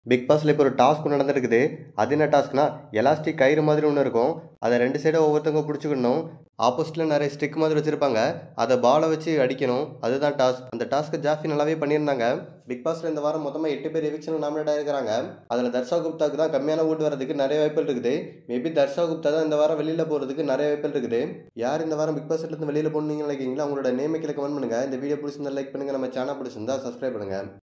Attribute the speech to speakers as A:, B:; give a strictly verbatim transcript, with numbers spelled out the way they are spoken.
A: Big பாஸ்ல இப்போ ஒரு டாஸ்க் ஒன்று நடந்துருக்குது. அது என்ன டாஸ்க்னா, எலாஸ்டிக் கயிறு மாதிரி ஒன்று இருக்கும். அதை ரெண்டு சைடும் ஒவ்வொருத்தவங்க பிடிச்சிக்கணும். ஆப்போசிட்ல நிறைய ஸ்டிக் மாதிரி வச்சிருப்பாங்க. அதை பாலை வச்சு அடிக்கணும். அதுதான் டாஸ்க். அந்த டாஸ்க்கை ஜாஃபி நல்லாவே பண்ணியிருந்தாங்க. பிக் பாஸ்ல இந்த வாரம் மொத்தமாக எட்டு பேர் எவிக்ஷன் நாமினேட் ஆயிருக்காங்க. அதில் தர்ஷா குப்தாக்கு தான் கம்மியான ஓட்டு வரதுக்கு நிறைய வாய்ப்புகள் இருக்குது. மேபி தர்ஷா குப்தா தான் இந்த வாரம் வெளியில போறதுக்கு நிறைய வாய்ப்புகள் இருக்குது. யார் இந்த வாரம் பிக் பாஸ்ல இருந்து வெளியில போகணும்னு நினைக்கிறீங்களா? உங்களோட நேமை கீழே கமெண்ட் பண்ணுங்க. இந்த வீடியோ பிடிச்சிருந்தா லைக் பண்ணுங்க. நம்ம சேனல் பிடிச்சிருந்தா சப்ஸ்கிரைப் பண்ணுங்க.